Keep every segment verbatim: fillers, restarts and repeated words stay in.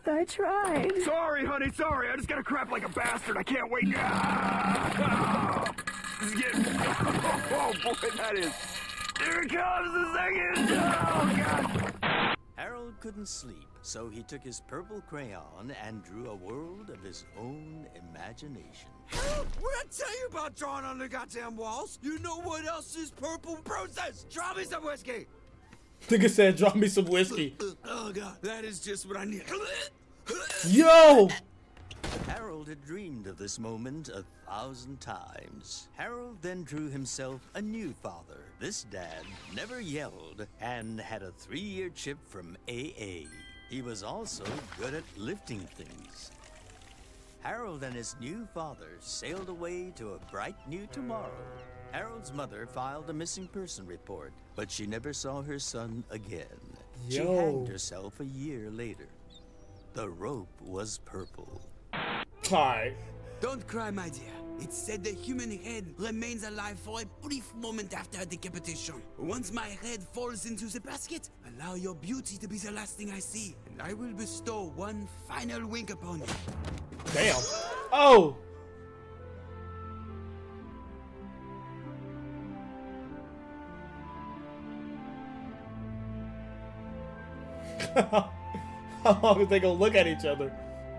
I tried. Sorry, honey, sorry. I just gotta crap like a bastard. I can't wait. Ah! This is getting... Oh, boy, that is... Here it comes, the second... Oh, God. Harold couldn't sleep, so he took his purple crayon and drew a world of his own imagination. Harold, what did I tell you about drawing on the goddamn walls? You know what else is purple? Bruises! Draw me some whiskey! Nigga said, "Draw me some whiskey." Oh God, that is just what I need. Yo! Harold had dreamed of this moment a thousand times. Harold then drew himself a new father. This dad never yelled and had a three-year chip from A A. He was also good at lifting things. Harold and his new father sailed away to a bright new tomorrow. Harold's mother filed a missing person report, but she never saw her son again. She Yo. hanged herself a year later. The rope was purple. Alright. Don't cry, my dear. It's said the human head remains alive for a brief moment after decapitation. Once my head falls into the basket, allow your beauty to be the last thing I see, and I will bestow one final wink upon you. Damn. Oh! How long is they gonna look at each other?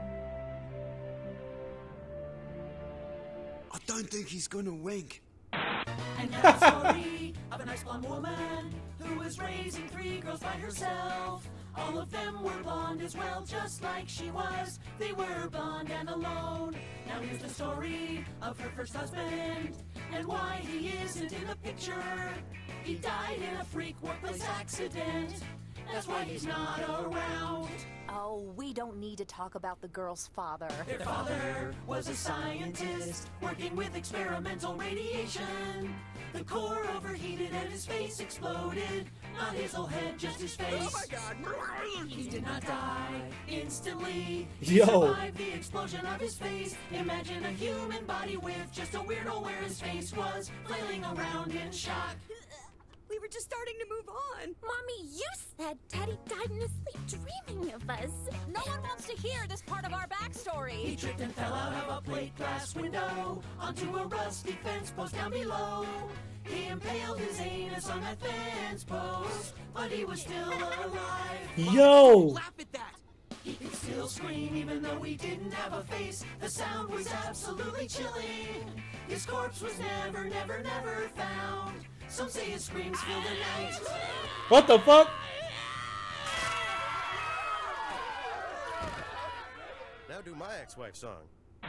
I don't think he's gonna wink. And now the story of a nice blonde woman who was raising three girls by herself. All of them were blonde as well, just like she was. They were blonde and alone. Now here's the story of her first husband and why he isn't in the picture. He died in a freak workplace accident. That's why he's not around. Oh, we don't need to talk about the girl's father. Their father was a scientist working with experimental radiation. The core overheated and his face exploded. Not his whole head, just his face. Oh my God! He did not die instantly. Yo. He survived the explosion of his face. Imagine a human body with just a weirdo where his face was flailing around in shock. We were just starting to move on. Mommy, you said Daddy died in his sleep dreaming of us. No one wants to hear this part of our backstory. He tripped and fell out of a plate glass window onto a rusty fence post down below. He impaled his anus on that fence post, but he was still alive. Yo! Laugh at that! He could still scream even though he didn't have a face. The sound was absolutely chilling. His corpse was never, never, never found. Some say his screams filled the night. What the fuck? Now do my ex-wife's song.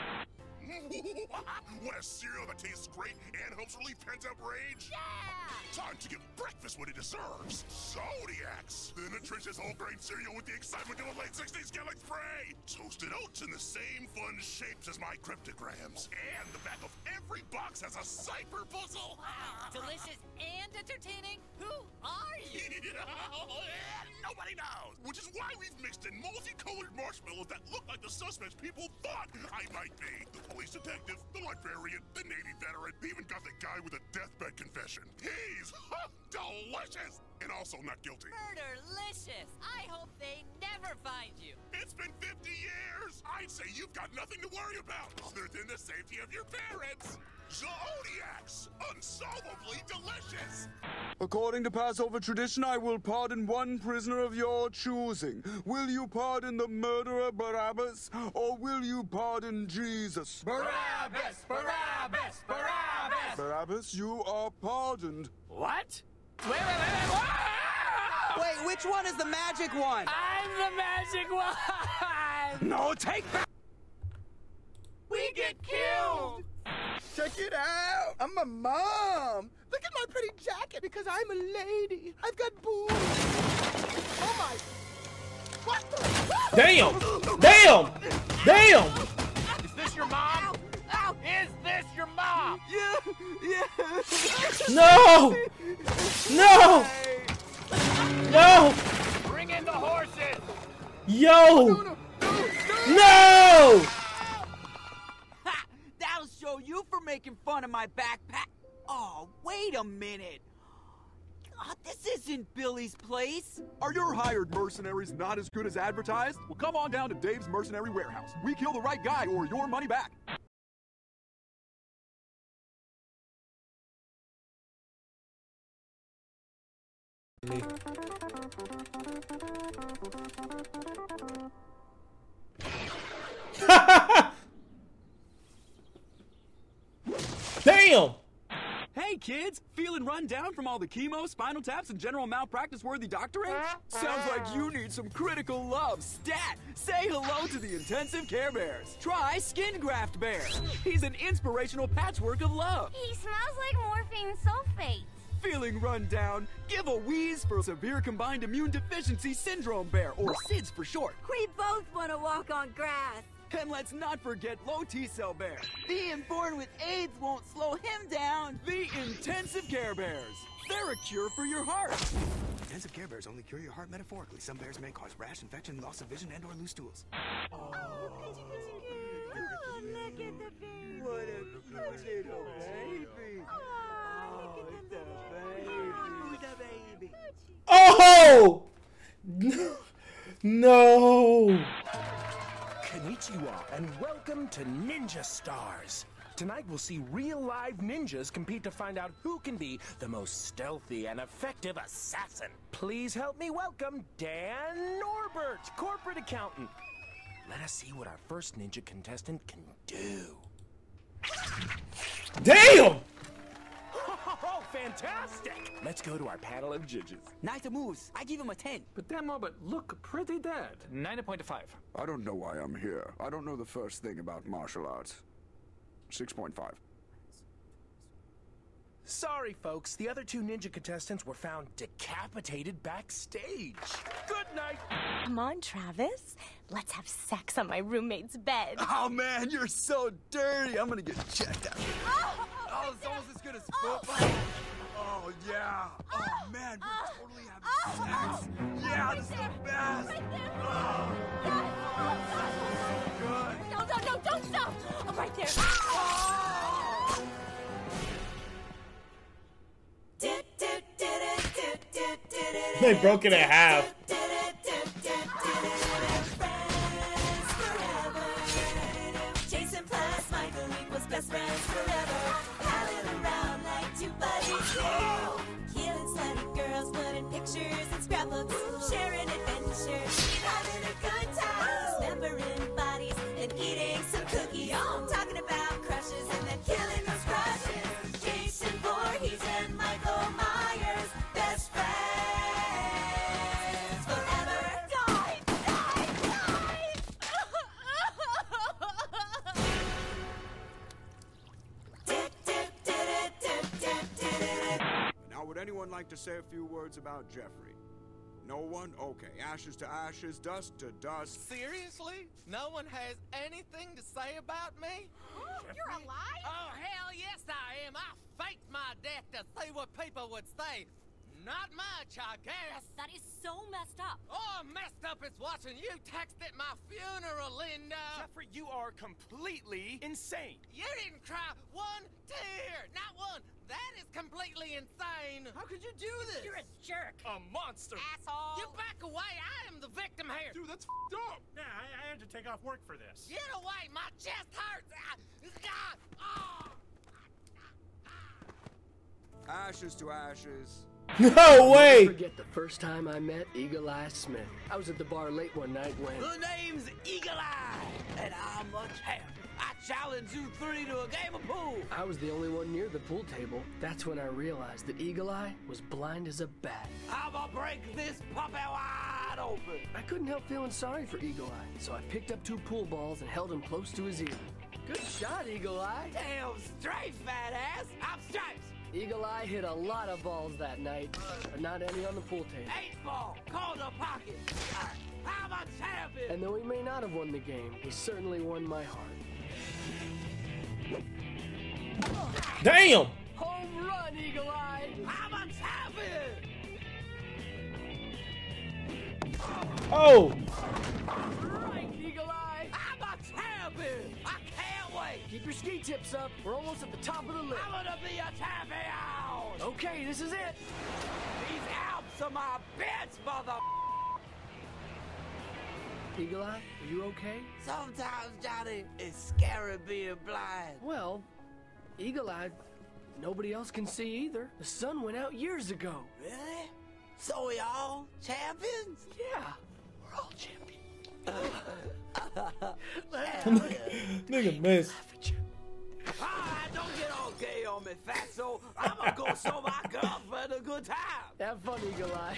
Want a cereal that tastes great and helps relieve pent-up rage? Yeah! Time to give breakfast what it deserves. Zodiacs! The nutritious whole grain cereal with the excitement of a late sixties Kellogg's spray! Toasted oats in the same fun shapes as my cryptograms. And the back of every box has a cipher puzzle! Delicious and entertaining. Who are you? Nobody knows! Which is why we've mixed in multicolored marshmallows that look like the suspects people thought I might be. The police detective, the librarian, the Navy veteran, even got the guy with a deathbed confession. He's delicious! And also not guilty. Murderlicious. I hope they never find you. It's been fifty years! I'd say you've got nothing to worry about other than the safety of your parents! Zodiacs! Unsolvably delicious! According to Passover tradition, I will pardon one prisoner of your choosing. Will you pardon the murderer Barabbas, or will you pardon Jesus? Barabbas! Barabbas! Barabbas! Barabbas, you are pardoned. What? Wait, wait, wait, wait! Wait, which one is the magic one? I'm the magic one! No, take back! We get killed! Check it out! I'm a mom! Look at my pretty jacket because I'm a lady. I've got boobs. Oh my... What the... Damn! Damn! Damn! Is this your mom? Ow. Is this your mom? Yeah, yeah. No! No! No! Bring in the horses! Yo! No, no, no, no. No! Ha! That'll show you for making fun of my backpack. Oh, wait a minute. Oh, this isn't Billy's place. Are your hired mercenaries not as good as advertised? Well, come on down to Dave's Mercenary Warehouse. We kill the right guy or your money back. Damn! Hey kids, feeling run down from all the chemo, spinal taps, and general malpractice-worthy doctoring? Sounds like you need some critical love stat. Say hello to the Intensive Care Bears. Try Skin Graft Bear. He's an inspirational patchwork of love. He smells like morphine sulfate. Feeling run down? Give a wheeze for Severe Combined Immune Deficiency Syndrome Bear, or SIDS for short. We both want to walk on grass. And let's not forget Low T-Cell Bear. Being born with AIDS won't slow him down. The Intensive Care Bears. They're a cure for your heart. Intensive Care Bears only cure your heart metaphorically. Some bears may cause rash, infection, loss of vision, and or loose stools. Oh, look at the baby. What a cute little baby. Oh, look at the baby. Oh, the baby. Oh! No! No! Konnichiwa, and welcome to Ninja Stars. Tonight we'll see real live ninjas compete to find out who can be the most stealthy and effective assassin. Please help me welcome Dan Norbert, corporate accountant. Let us see what our first ninja contestant can do. Damn! Oh, fantastic! Let's go to our panel of judges. Nice moves. I give him a ten. But Dan Norbert look pretty dead. nine point five. I don't know why I'm here. I don't know the first thing about martial arts. six point five. Sorry, folks. The other two ninja contestants were found decapitated backstage. Good night. Come on, Travis. Let's have sex on my roommate's bed. Oh, man, you're so dirty. I'm gonna get checked out. Oh, Oh, it's almost as good as football. Oh, yeah. Oh, man, we're totally having sex. Yeah, this is the best. Right there. Good. No, no, no, don't stop. Oh, right there. They broke it in half. Jason plus Michael equals best friends forever. Palling around like two buddies do. Killing slutty girls, putting pictures in scrapbooks, sharing adventures, having a good time, dismembering bodies and eating some cookies. I'm talking about crushes and then killing those crushes. Jason Voorhees and Michael Myers, best friends forever. Die, die, die. Now, would anyone like to say a few words about Jeffrey? No one? Okay. Ashes to ashes, dust to dust. Seriously? No one has anything to say about me? You're alive? Oh, hell yes I am. I faked my death to see what people would say. Not much, I guess. That is so messed up. Oh, messed up is watching you text at my funeral, Linda. Jeffrey, you are completely insane. You didn't cry one tear. Not one. That is completely insane. How could you do this? You're a jerk. A monster. Asshole. You back away. I am the victim here. Dude, that's f***ed up. Yeah, I, I had to take off work for this. Get away. My chest hurts. Ah, ah, oh. Ashes to ashes. No way! Forget the first time I met Eagle Eye Smith. I was at the bar late one night when... The name's Eagle Eye, and I'm a champ. I challenge you three to a game of pool. I was the only one near the pool table. That's when I realized that Eagle Eye was blind as a bat. I'm gonna break this puppy wide open. I couldn't help feeling sorry for Eagle Eye, so I picked up two pool balls and held them close to his ear. Good shot, Eagle Eye. Damn straight, fat ass. I'm stripes. Eagle Eye hit a lot of balls that night, but not any on the pool table. Eight ball, call the pocket. I'm a champion. And though he may not have won the game, he certainly won my heart. Damn! Home run, Eagle Eye. I'm a champion. Oh! Right, Eagle Eye. I'm a champion. I can't wait. Keep your ski tips up. We're almost at the top of the list. I'm gonna be a champion. Okay, this is it. These Alps are my bits, mother. Eagle Eye, are you okay? Sometimes, Johnny, it's scary being blind. Well, Eagle Eye, nobody else can see either. The sun went out years ago. Really? So we all champions? Yeah, we're all champions. Nigga miss. Alright, don't get all gay on me, fatso. I'm gonna go show my girlfriend a good time. Have fun, Eagle Eye.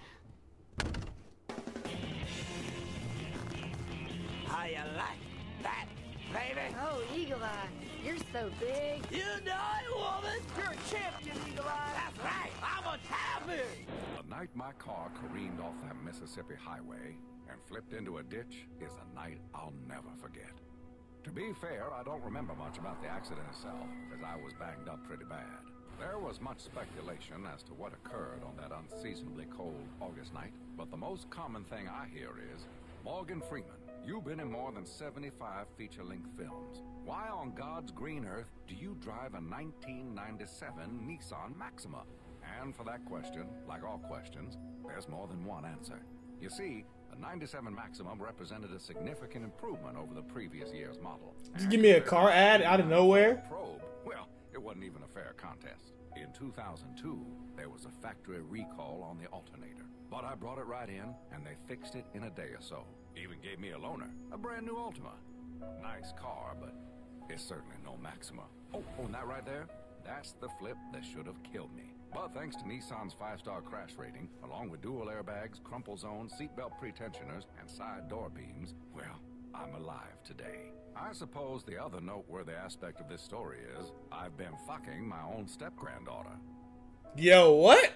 How you like that, baby? Oh, Eagle Eye, you're so big. You know it, woman. You're a champion, Eagle Eye. That's right. I'm a champion. The night my car careened off that Mississippi highway and flipped into a ditch is a night I'll never forget. To be fair, I don't remember much about the accident itself, as I was banged up pretty bad. There was much speculation as to what occurred on that unseasonably cold August night, but the most common thing I hear is, Morgan Freeman, you've been in more than seventy-five feature-length films. Why on God's green earth do you drive a nineteen ninety-seven Nissan Maxima? And for that question, like all questions, there's more than one answer. You see, the ninety-seven Maxima represented a significant improvement over the previous year's model. Just give me a car ad out of nowhere. Probe, well, it wasn't even a fair contest. In two thousand two, there was a factory recall on the alternator. But I brought it right in, and they fixed it in a day or so. Even gave me a loaner, a brand new Altima. Nice car, but it's certainly no Maxima. Oh, oh, and that right there? That's the flip that should have killed me. But thanks to Nissan's five-star crash rating, along with dual airbags, crumple zones, seatbelt pretensioners, and side door beams, well, I'm alive today. I suppose the other noteworthy aspect of this story is I've been fucking my own step-granddaughter. Yo, what?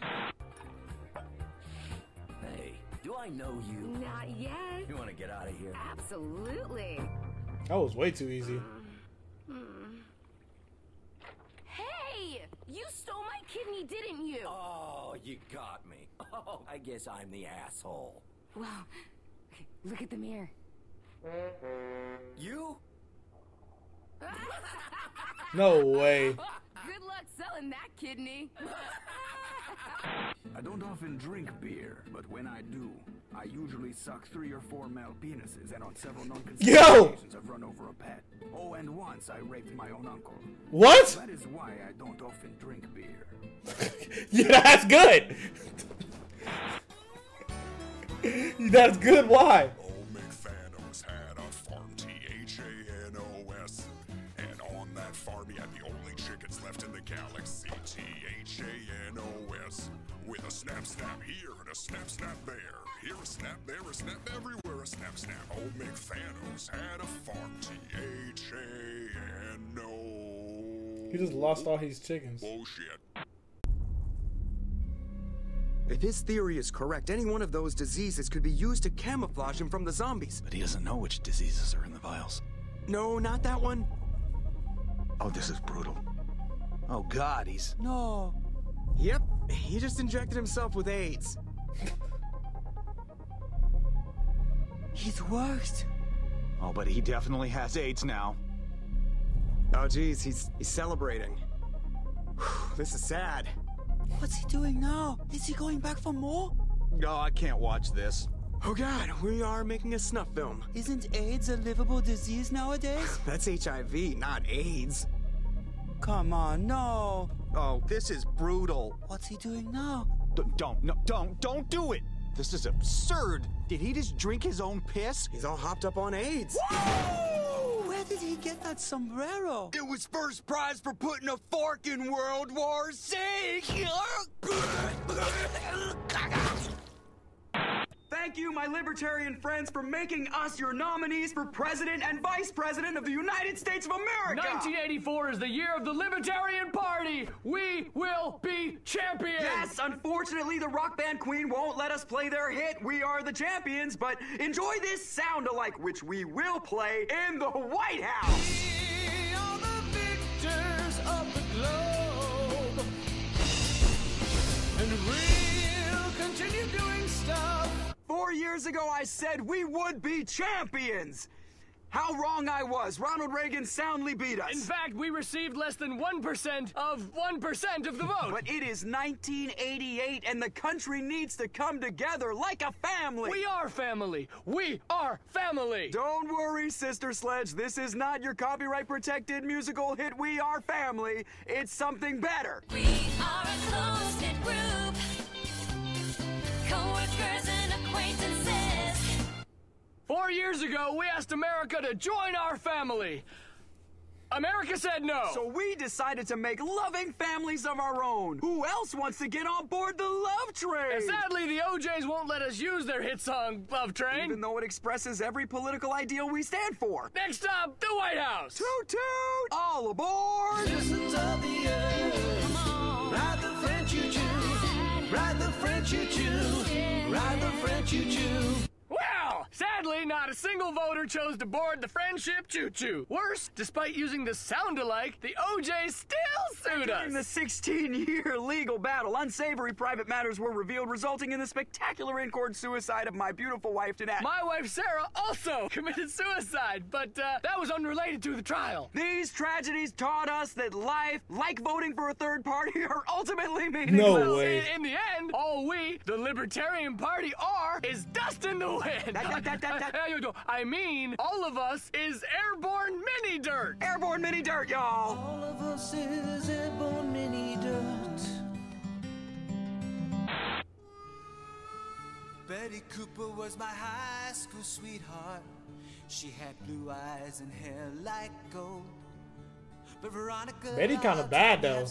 Hey, do I know you? Not yet. You want to get out of here? Absolutely. That was way too easy. Hey! You stole my kidney, didn't you? Oh, you got me. Oh, I guess I'm the asshole. Well, look at the mirror. You? No way. Good luck selling that kidney. I don't often drink beer, but when I do, I usually suck three or four male penises, and on several non-consensual Yo! occasions I've run over a pet. Oh, and once I raped my own uncle. What? That is why I don't often drink beer. Yeah, that's good. That's good. Why? Old McFanos had a farm, T H A N O S. And on that farm, he had the only chickens left in the galaxy, T H A N O S. With a snap snap here and a snap snap there. Here a snap, there a snap, everywhere a snap snap. Old McFanos had a farm, T H A N O. He just lost all his chickens. Bullshit. If his theory is correct, any one of those diseases could be used to camouflage him from the zombies. But he doesn't know which diseases are in the vials. No, not that one. Oh, this is brutal. Oh, God, he's... No. Yep, he just injected himself with AIDS. He's worked. Oh, but he definitely has AIDS now. Oh, geez, he's, he's celebrating. Whew, this is sad. What's he doing now? Is he going back for more? Oh, I can't watch this. Oh God, we are making a snuff film. Isn't AIDS a livable disease nowadays? That's H I V, not AIDS. Come on, no. Oh, this is brutal. What's he doing now? D don't, no, don't, don't do it. This is absurd. Did he just drink his own piss? He's all hopped up on AIDS. Whoa! Where did he get that sombrero? It was first prize for putting a fork in World War Six. Thank you, my libertarian friends, for making us your nominees for President and Vice President of the United States of America. nineteen eighty-four is the year of the Libertarian Party. We will be champions. Yes, unfortunately, the rock band Queen won't let us play their hit, We Are the Champions, but enjoy this sound-alike, which we will play in the White House. We are the victors of the globe, and we'll continue doing stuff. Four years ago, I said we would be champions. how wrong I was. Ronald Reagan soundly beat us. In fact, we received less than one percent of one percent of the vote. But it is nineteen eighty-eight, and the country needs to come together like a family. We are family. We are family. Don't worry, Sister Sledge. This is not your copyright-protected musical hit, We Are Family. It's something better. We are a close-knit group, co-workers and acquaintances. Four years ago, we asked America to join our family. America said no. So we decided to make loving families of our own. Who else wants to get on board the love train? And sadly, the O Js won't let us use their hit song, Love Train. Even though it expresses every political ideal we stand for. Next up, the White House. Toot toot! All aboard! Citizens of the earth, come on. Ride the French choo-choo. Ride the French choo-choo. Ride the French choo-choo. Well, sadly, not a single voter chose to board the Friendship Choo-Choo. Worse, despite using the sound-alike, the O Js still sued us. During the sixteen-year legal battle, unsavory private matters were revealed, resulting in the spectacular in-court suicide of my beautiful wife, Danette. My wife, Sarah, also committed suicide, but uh, that was unrelated to the trial. These tragedies taught us that life, like voting for a third party, are ultimately meaningless. No way. In, in the end, all we, the Libertarian Party, are is dust in the wind. That, that, that, that, that. I mean, all of us is airborne mini dirt. Airborne mini dirt, y'all. All of us is airborne mini dirt. Betty Cooper was my high school sweetheart. She had blue eyes and hair like gold. But Veronica, Betty kind of bad though.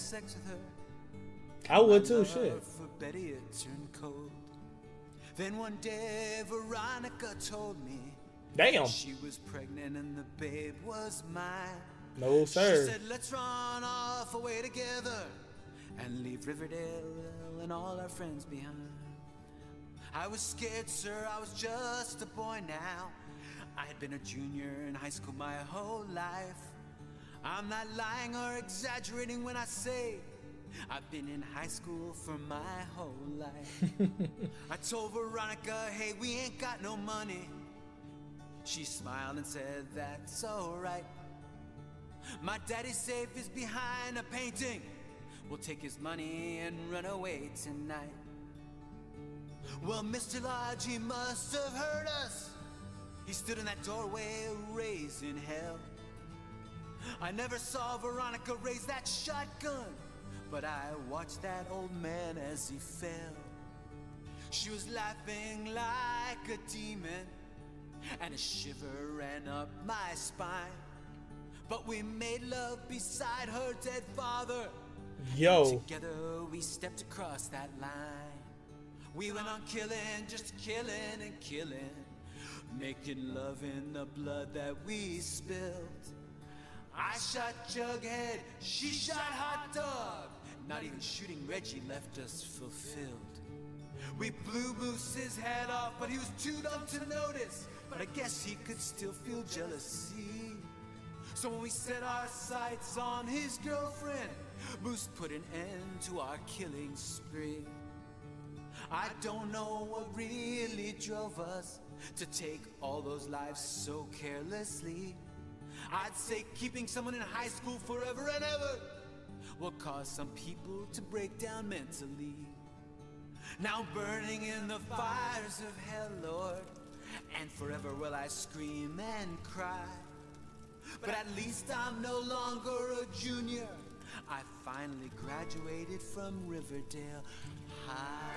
I would too. Shit. For Betty it turned cold. Then one day Veronica told me Damn. she was pregnant and the babe was mine. No sir. She said, let's run off away together and leave Riverdale and all our friends behind. I was scared, sir, I was just a boy now. I had been a junior in high school my whole life. I'm not lying or exaggerating when I say I've been in high school for my whole life. I told Veronica, hey, we ain't got no money. She smiled and said, that's alright. My daddy's safe is behind a painting. We'll take his money and run away tonight. Well, Mister Lodge, he must have heard us. He stood in that doorway, raising hell. I never saw Veronica raise that shotgun, but I watched that old man as he fell. She was laughing like a demon, and a shiver ran up my spine. But we made love beside her dead father. Yo. And together we stepped across that line. We went on killing, just killing and killing, making love in the blood that we spilled. I shot Jughead, she shot Hot Dog. Not even shooting Reggie left us fulfilled. We blew Moose's head off, but he was too dumb to notice. But I guess he could still feel jealousy. So when we set our sights on his girlfriend, Moose put an end to our killing spree. I don't know what really drove us to take all those lives so carelessly. I'd say keeping someone in high school forever and ever will cause some people to break down mentally. Now burning in the fires of hell, Lord, and forever will I scream and cry. But at least I'm no longer a junior. I finally graduated from Riverdale High.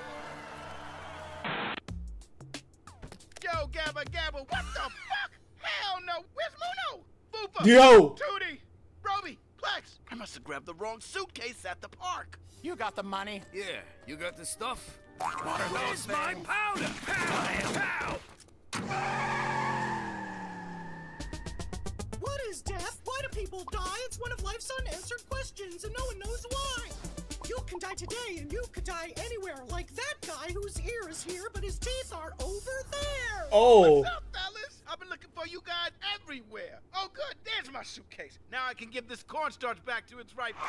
Yo, Gabba Gabba, what the fuck? Hell no! Where's Muno? Boopa! Yo! Tootie! Roby! Plex! I must have grabbed the wrong suitcase at the park. You got the money? Yeah, you got the stuff? Where's my powder? Pow! Pow! What is death? Why do people die? It's one of life's unanswered questions, and no one knows why. You can die today, and you could die anywhere, like that guy whose ear is here, but his teeth are over there. Oh. What's up, fellas? I've been looking for you guys everywhere. Oh, good. There's my suitcase. Now I can give this cornstarch back to its rightful.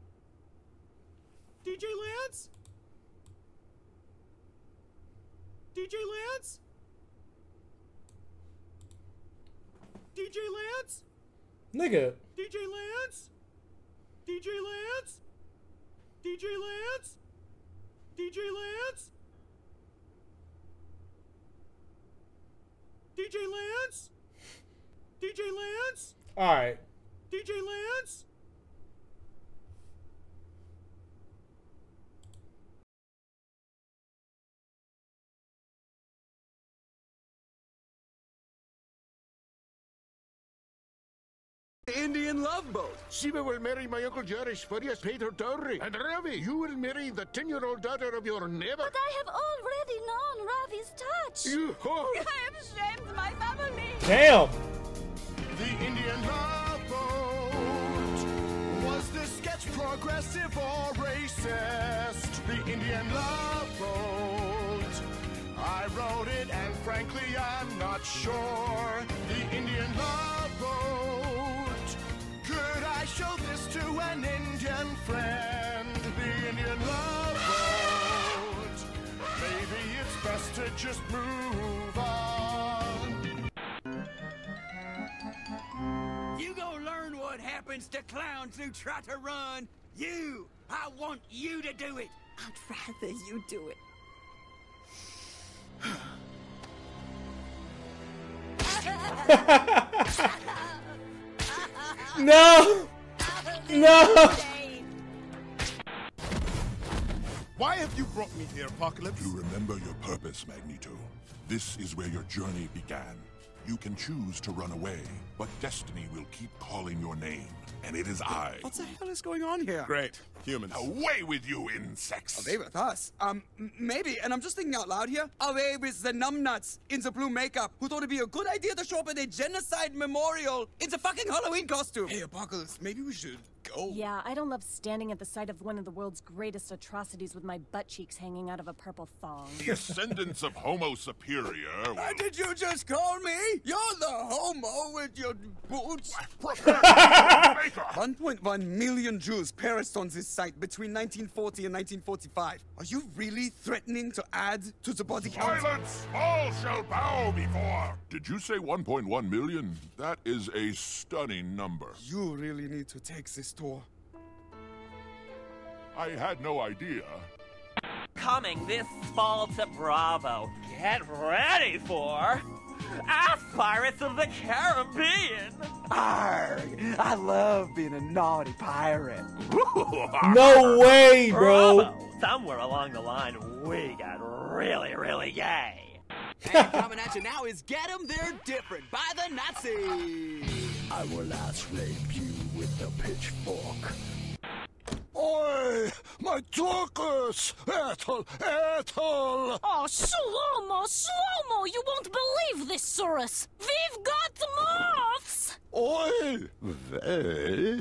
D J Lance? D J Lance? D J Lance? Nigga. D J Lance? D J Lance? D J Lance? D J Lance? D J Lance? D J Lance? All right. D J Lance? Indian love boat. Shiva will marry my uncle Jarish for he has paid her dowry. And Ravi, you will marry the ten-year-old daughter of your neighbor. But I have already known Ravi's touch. You whore. I have shamed my family. Damn. The Indian love boat. Was this sketch progressive or racist? The Indian love boat. I wrote it and frankly I'm not sure. The Indian love boat. Could I show this to an Indian friend? The Indian love boat. Maybe it's best to just move on. You gonna learn what happens to clowns who try to run? You! I want you to do it! I'd rather you do it. No! No! Why have you brought me here, Apocalypse? You remember your purpose, Magneto. This is where your journey began. You can choose to run away, but destiny will keep calling your name. And it is I. What the hell is going on here? Great. Humans. Away with you, insects! Away with us? Um, m- maybe, and I'm just thinking out loud here, away with the numbnuts in the blue makeup who thought it'd be a good idea to show up at a genocide memorial in the fucking Halloween costume. Hey, Apocalypse, maybe we should go. Yeah, I don't love standing at the site of one of the world's greatest atrocities with my butt cheeks hanging out of a purple thong. The ascendants of Homo Superior will... Uh, did you just call me? You're the homo with your boots. one point one million Jews perished on this site between nineteen forty and nineteen forty-five. Are you really threatening to add to the body count? Silence! All shall bow before... Did you say one point one million? That is a stunning number. You really need to take this tour. I had no idea. Coming this fall to Bravo, get ready for... Ask Pirates of the Caribbean! Arrgh! I love being a naughty pirate. No way, bro! Bravo. Somewhere along the line, we got really, really gay. And coming at you now is Get 'em, They're Different by the Nazis! I will ass rape you with the pitchfork. Oi! My Dorcas! Ethel! Ethel! Oh, Shlomo, Shlomo, you won't believe this, Surus. We've got moths! Oi! They?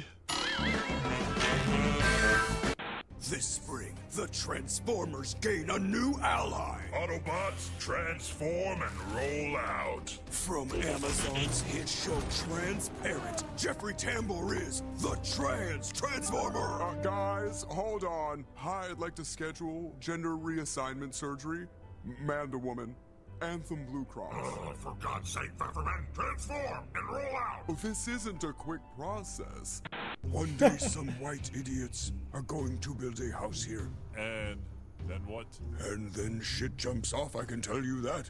This spring, the Transformers gain a new ally. Autobots, transform and roll out. From Amazon's hit show Transparent, Jeffrey Tambor is the Trans Transformer. Uh, guys, hold on. Hi, I'd like to schedule gender reassignment surgery. Man to woman. Anthem Blue Cross. Oh, for God's sake, Pepperman, transform and roll out! This isn't a quick process. One day some white idiots are going to build a house here. And then what? And then shit jumps off, I can tell you that.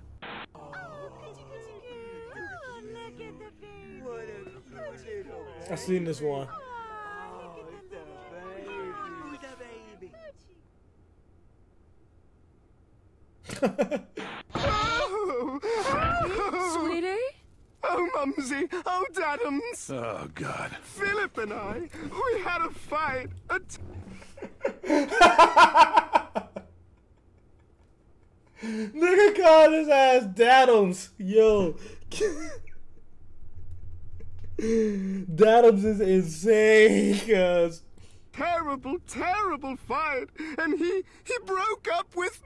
I've seen this one. Sweetie? Oh, Mumsy! Oh, Daddums! Oh, God. Philip and I, we had a fight. A t- Nigga called his ass Daddums. Yo. Daddums is insane, cuz. terrible, terrible fight, and he he broke up with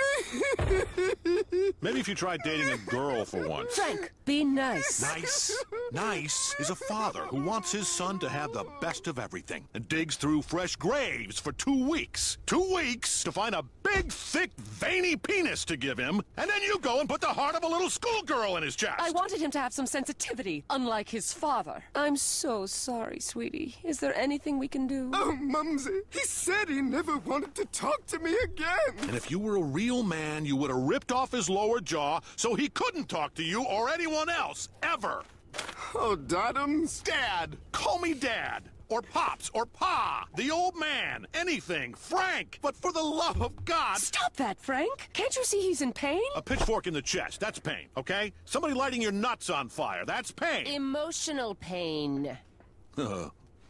me. Maybe if you tried dating a girl for once. Frank, be nice. Nice. Nice is a father who wants his son to have the best of everything and digs through fresh graves for two weeks. Two weeks to find a big, thick, veiny penis to give him, and then you go and put the heart of a little schoolgirl in his chest. I wanted him to have some sensitivity, unlike his father. I'm so sorry, sweetie. Is there anything we can do? Oh, Mumsy, he said he never wanted to talk to me again. And if you were a real man, you would have ripped off his lower jaw so he couldn't talk to you or anyone else, ever. Oh, Dadums. Dad. Call me Dad. Or Pops, or Pa, the old man, anything, Frank. But for the love of God... Stop that, Frank. Can't you see he's in pain? A pitchfork in the chest, that's pain, okay? Somebody lighting your nuts on fire, that's pain. Emotional pain. Uh.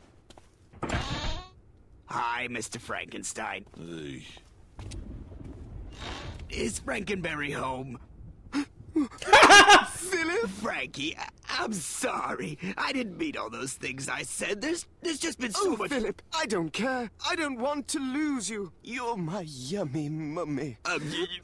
Hi, Mister Frankenstein. Hey. Is Frankenberry home? Philip? Frankie, I I'm sorry. I didn't mean all those things I said. There's there's just been so oh, much... Philip, I don't care. I don't want to lose you. You're my yummy mummy. Um,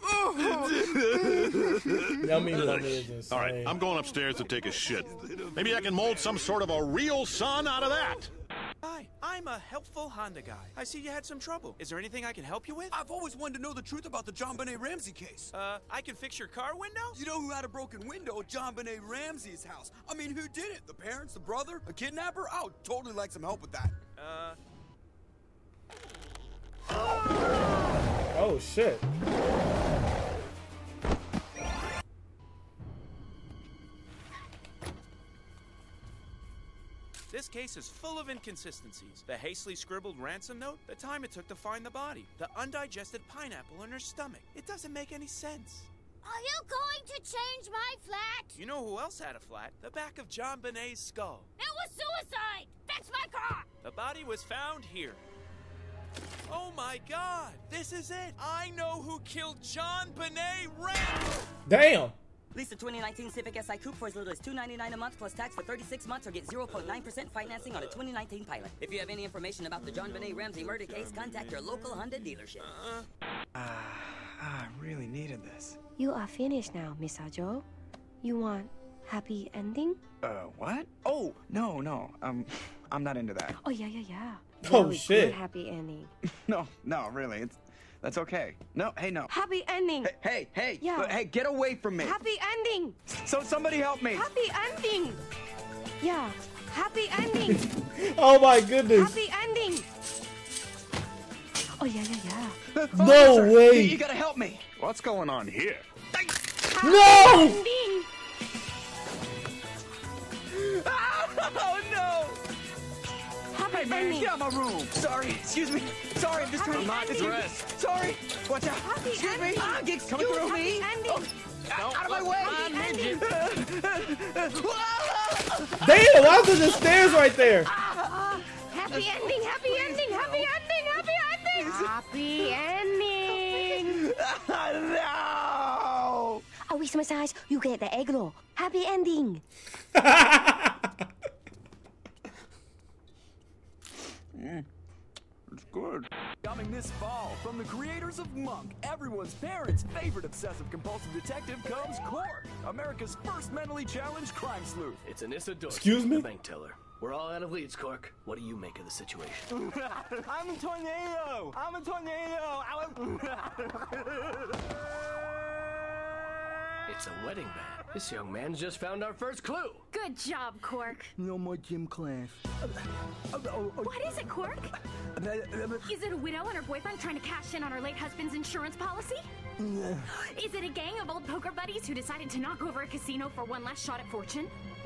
oh. Yummy mummy is insane. All right, I'm going upstairs to take a shit. Maybe I can mold some sort of a real son out of that. Hi, I'm a helpful Honda guy. I see you had some trouble. Is there anything I can help you with? I've always wanted to know the truth about the John Benet Ramsey case. Uh, I can fix your car window? You know who had a broken window at John Benet Ramsey's house? I mean, who did it? The parents, the brother, a kidnapper? I would totally like some help with that. Uh... Oh, shit. This case is full of inconsistencies. The hastily scribbled ransom note, the time it took to find the body, the undigested pineapple in her stomach. It doesn't make any sense. Are you going to change my flat? You know who else had a flat? The back of John Benet's skull. It was suicide! That's my car! The body was found here. Oh my God! This is it! I know who killed John Benet Ramsey! Damn! Lease the twenty nineteen Civic S I Coupe for as little as two ninety-nine a month plus tax for thirty-six months, or get zero point nine percent financing on a twenty nineteen Pilot. If you have any information about the John Benet Ramsey murder case, contact your local Honda dealership. Uh, Ah, uh, I really needed this. You are finished now, Misajo. You want happy ending? Uh, what? Oh, no, no. Um, I'm not into that. Oh yeah, yeah, yeah. Oh, Really shit. good happy ending. No, no, really. It's that's okay. No, hey, no. Happy ending. Hey, hey, hey. Yeah. But, hey, get away from me. Happy ending. So somebody help me. Happy ending. Yeah. Happy ending. Oh my goodness. Happy ending. Oh yeah, yeah, yeah. No Officer, way. You, you gotta help me. What's going on here? No! Ending. Oh no! Happy Hey man, ending. get out of my room. Sorry, excuse me. Sorry, I'm just Happy trying to ending. dressed. Sorry. Watch out. Happy excuse ending. me. Ah, get Excuse coming through happy me. ending. Oh, out, out of my way. Happy ending. Damn, why is there just stairs right there? Ah, happy ending. Happy ending. Happy ending. Happy ending. Happy ending. No. A wrist massage. You get the egg roll. Happy ending. Mm, it's good. Coming this fall, from the creators of Monk, everyone's parents' favorite obsessive-compulsive detective comes Cork, America's first mentally challenged crime sleuth. It's Anissa Dorsey, Excuse me? the bank teller. We're all out of leads, Cork. What do you make of the situation? I'm a tornado. I'm a tornado. It's a wedding band. This young man's just found our first clue. Good job, Cork. No more gym class. What is it, Cork? Is it a widow and her boyfriend trying to cash in on her late husband's insurance policy? Is it a gang of old poker buddies who decided to knock over a casino for one last shot at fortune?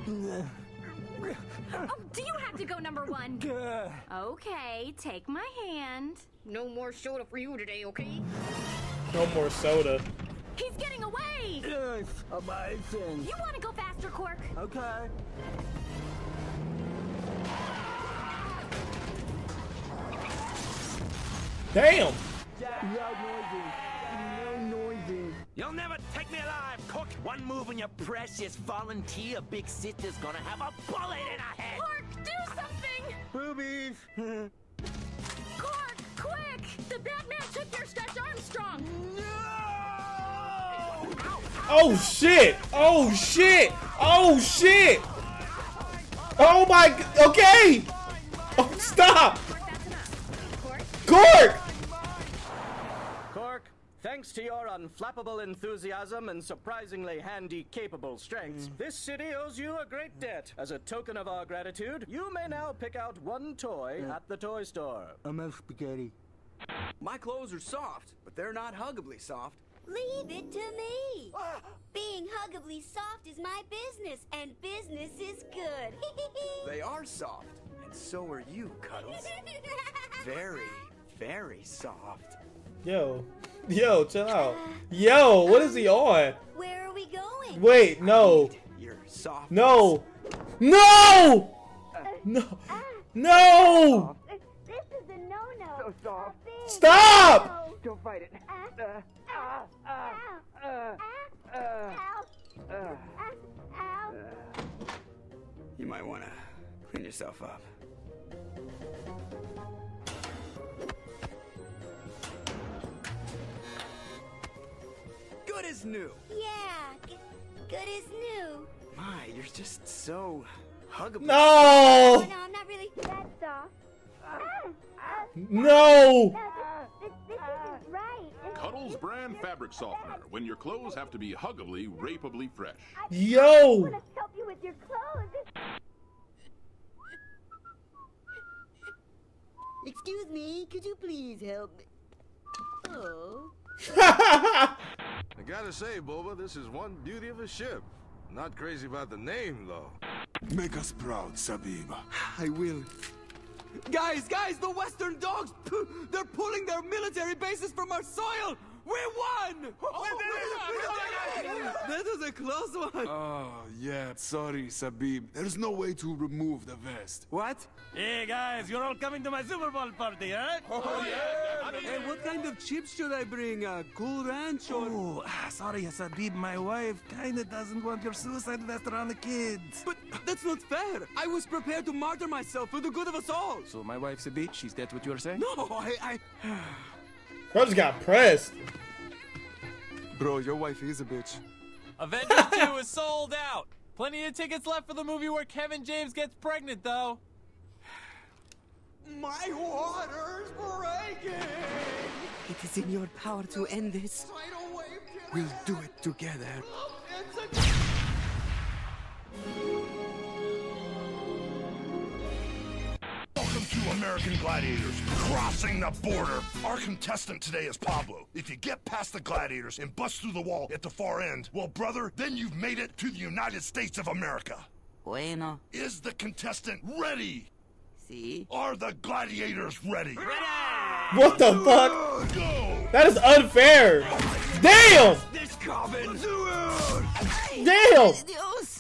Oh, do you have to go number one? Okay, take my hand. No more soda for you today, okay? No more soda. He's getting away! Yes, amazing. You want to go faster, Cork? Okay. Damn. No noises. No noises. You'll never take me alive, Cook. One move and your precious volunteer big sister's gonna have a bullet in her head. Cork, do something! Boobies. Oh shit! Oh shit! Oh shit! Oh my g- okay! Oh, stop! Cork! Cork, thanks to your unflappable enthusiasm and surprisingly handy, capable strengths, this city owes you a great debt. As a token of our gratitude, you may now pick out one toy at the toy store. I'm out spaghetti. My clothes are soft, but they're not huggably soft. Leave it to me. Being huggably soft is my business, and business is good. They are soft, and so are you, Cuddles. Very, very soft. Yo. Yo, chill out. Yo, what is he on? Where are we going? Wait, no. You're soft. No. No! No. No! This is a no-no. So soft. Stop! Don't fight it. Uh, uh, uh, uh, uh, uh. You might want to clean yourself up. Good as new. Yeah, g- good as new. My, you're just so huggable. No! Oh, no, I'm not really that soft. No! No, this, this, this isn't right. Cuddles brand fabric softener. When your clothes have to be huggably, rapeably fresh. Yo! I want to help you with your clothes. Excuse me, could you please help me? Oh. I gotta say, Boba, this is one beauty of a ship. Not crazy about the name, though. Make us proud, Sabib. I will. Guys, guys, the Western Dogs, they're pulling their military bases from our soil! We won! Oh, that was a close one. Oh, yeah, sorry, Sabib. There's no way to remove the vest. What? Hey guys, you're all coming to my Super Bowl party, huh? Oh, yeah! Hey, what kind of chips should I bring? Uh, Cool Ranch or... Oh, ah, sorry, Sabib, my wife kinda doesn't want your suicide vest around the kids. But that's not fair. I was prepared to martyr myself for the good of us all. So my wife's a bitch, is that what you're saying? No, I... I... Bro just got pressed. Bro, your wife is a bitch. Avengers two is sold out. Plenty of tickets left for the movie where Kevin James gets pregnant, though. My water's breaking! It is in your power to end this. We'll do it together. Welcome to American Gladiators, crossing the border. Our contestant today is Pablo. If you get past the gladiators and bust through the wall at the far end, well, brother, then you've made it to the United States of America. Bueno. Is the contestant ready? Si. Are the gladiators ready? Ready! What the fuck? Go! That is unfair. Damn! This Cobbin! Damn! Dios!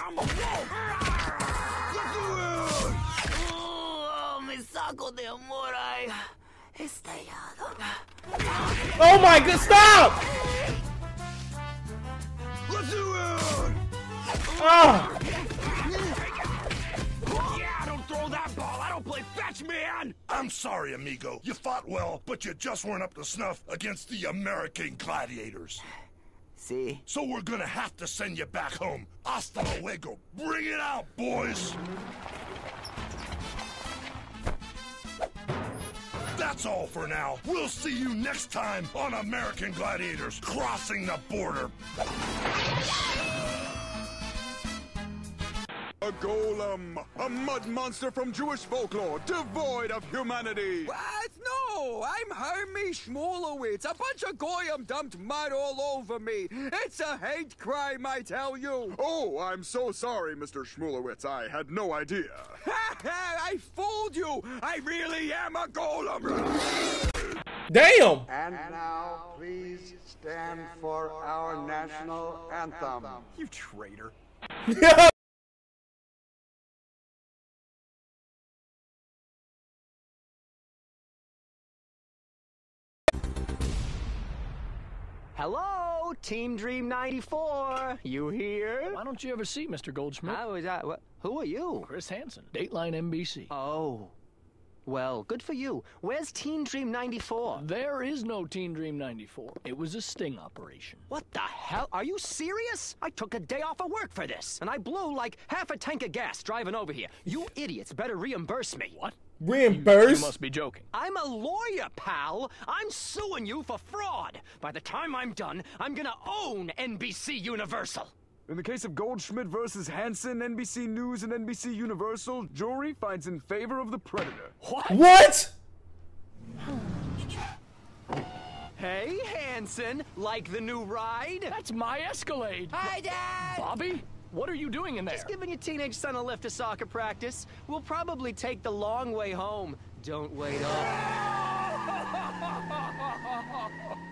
Oh, me saco de amor ay estallado. Oh my god, stop! Let's do it! Ah! Yeah, don't throw that ball. I don't play fetch, man. I'm sorry, amigo. You fought well, but you just weren't up to snuff against the American Gladiators. Si. So we're gonna have to send you back home. Hasta luego. Bring it out, boys. That's all for now. We'll see you next time on American Gladiators Crossing the Border. A golem, a mud monster from Jewish folklore, devoid of humanity. What? No, I'm Hermie Schmolowitz. A bunch of goyim dumped mud all over me. It's a hate crime, I tell you. Oh, I'm so sorry, Mister Schmulowitz. I had no idea. I fooled you. I really am a golem. Damn! And now, please stand for our national anthem. You traitor. Hello, Team Dream ninety-four. You here? Why don't you ever see Mister Goldschmidt? How is that? What? Who are you? Chris Hansen, Dateline N B C. Oh. Well, good for you. Where's Teen Dream ninety-four? There is no Teen Dream ninety-four. It was a sting operation. What the hell? Are you serious? I took a day off of work for this, and I blew like half a tank of gas driving over here. You idiots better reimburse me. What? Reimburse? You must be joking. I'm a lawyer, pal. I'm suing you for fraud. By the time I'm done, I'm gonna own N B C Universal. In the case of Goldschmidt versus Hansen, N B C News and N B C Universal, jury finds in favor of the predator. What? What? Hey, Hansen, like the new ride? That's my Escalade. Hi, Dad! Bobby, what are you doing in there? Just giving your teenage son a lift to soccer practice. We'll probably take the long way home. Don't wait up.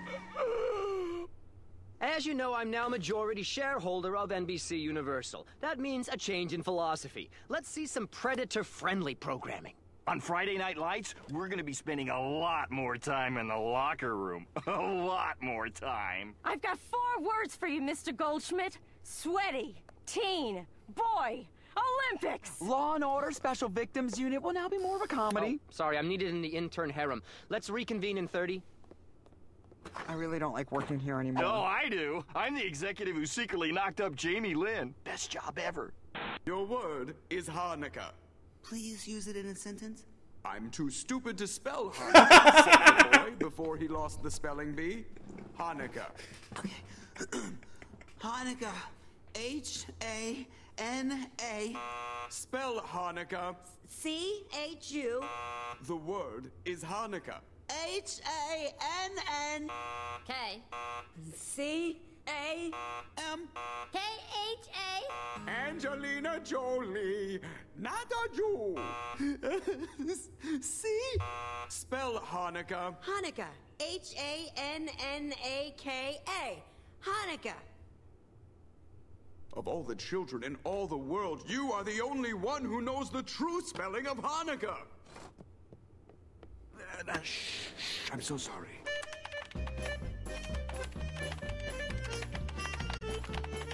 As you know, I'm now majority shareholder of N B C Universal. That means a change in philosophy. Let's see some predator-friendly programming. On Friday Night Lights, we're gonna be spending a lot more time in the locker room. A lot more time. I've got four words for you, Mister Goldschmidt. Sweaty, teen, boy, Olympics! Law and Order Special Victims Unit will now be more of a comedy. Oh, sorry, I'm needed in the intern harem. Let's reconvene in thirty. I really don't like working here anymore. No, I do. I'm the executive who secretly knocked up Jamie Lynn. Best job ever. Your word is Hanukkah. Please use it in a sentence. I'm too stupid to spell Hanukkah, said the boy before he lost the spelling bee. Hanukkah. Hanukkah. H A N A. Spell Hanukkah. C H U. The word is Hanukkah. H A N N. K. C A. M. K H A. Angelina Jolie. Not a Jew. See? Spell Hanukkah. Hanukkah. H A N N A K A. Hanukkah. Of all the children in all the world, you are the only one who knows the true spelling of Hanukkah. Uh, shh, shh, I'm so sorry.